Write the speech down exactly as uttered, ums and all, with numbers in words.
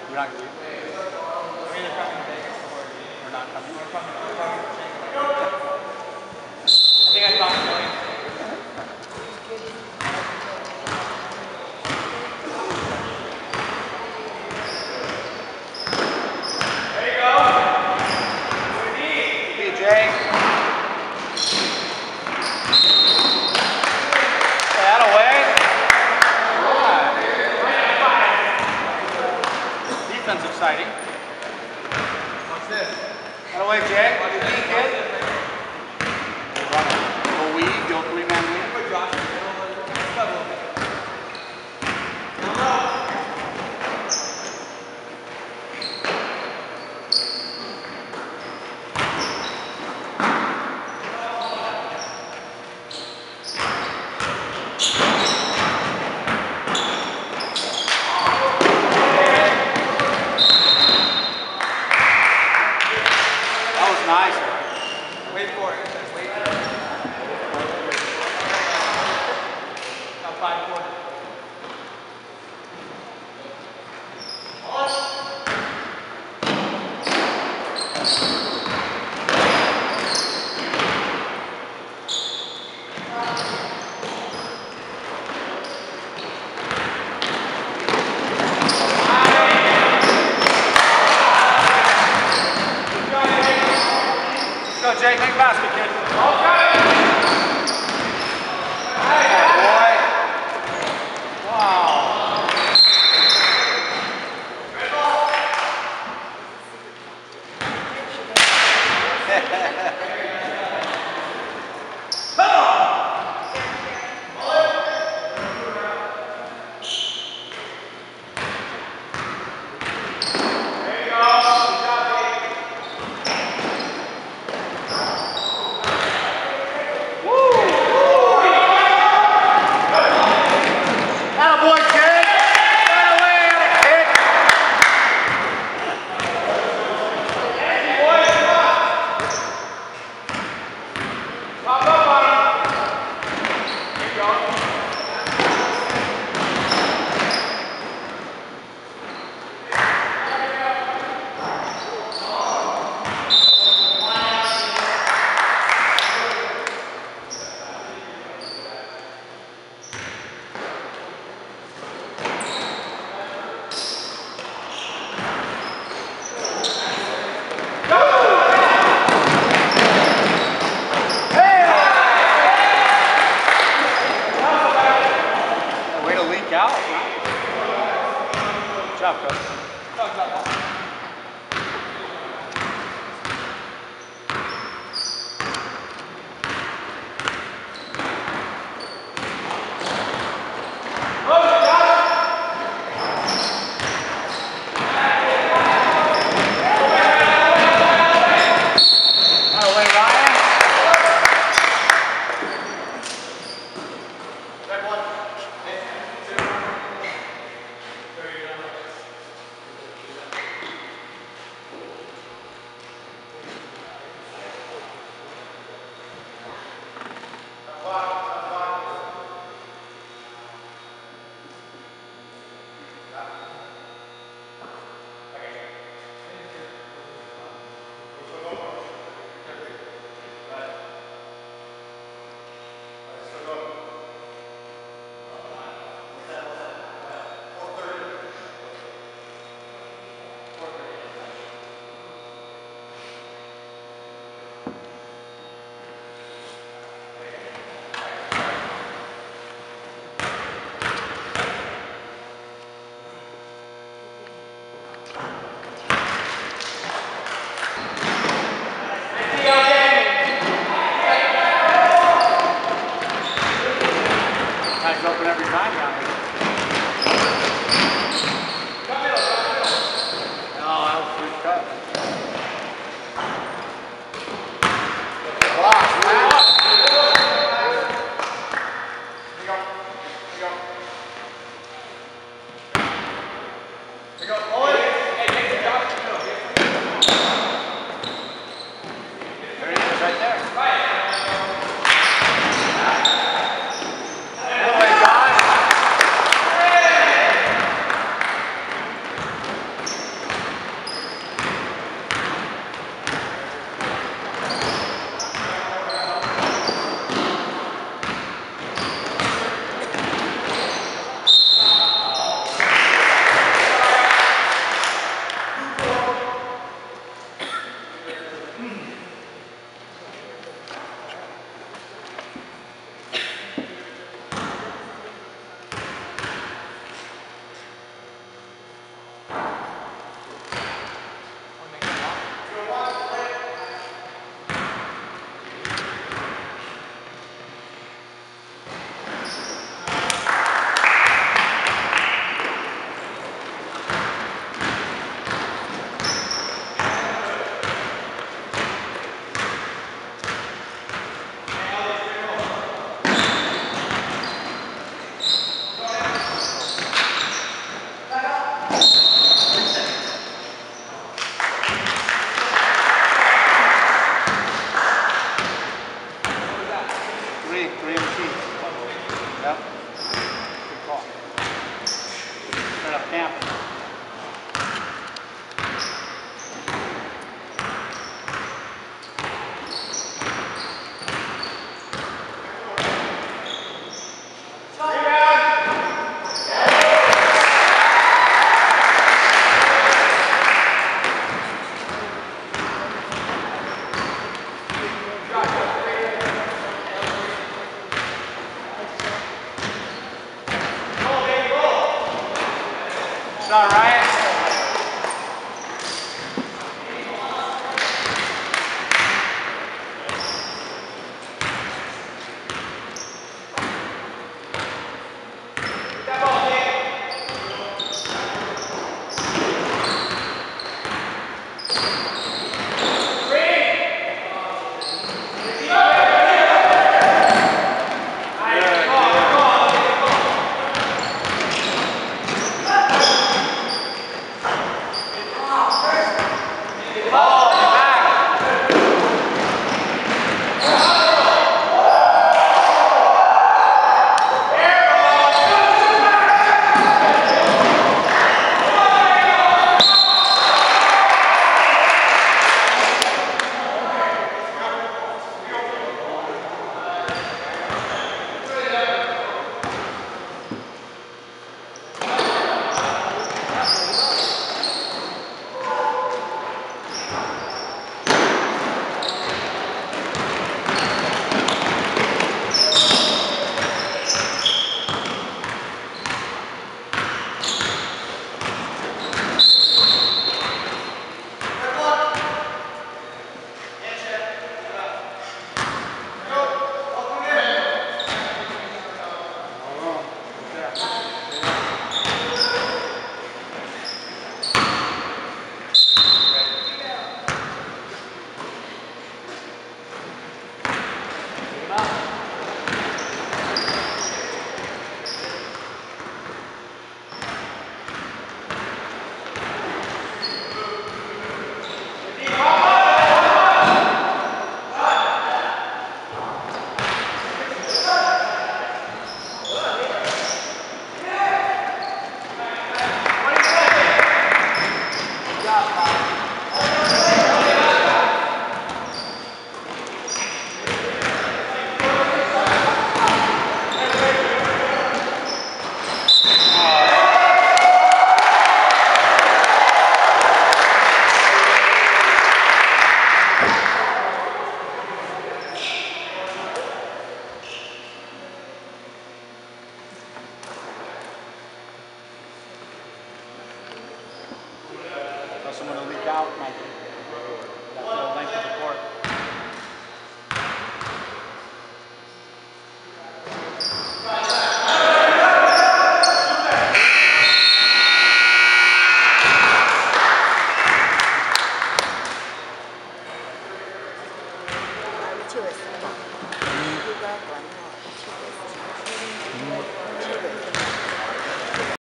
We're not going to leave. We're either coming to Vegas or we're not coming. We're coming. We're coming to Vegas. I think I talked to William. There you go. Hey, Jay. That away. Defense exciting. What's this? That away, Jay. What do you think, kid? Go weed, go three-man weed. Put Josh in the middle. Let's cut a little bit. Nice. Wait for it. Just wait for it. Now five quarters. Go, Jay, make basket, kid. Okay. Hey, boy. Wow. Out, right? Good job, coach. Good job. Open every time down here. Oh, that was a good cut. Block, block. Here you go. Here you go. Here you go. Boy. Hey, take the job. There he is, right there. Right. set up camp. It's all right. Someone will leak out.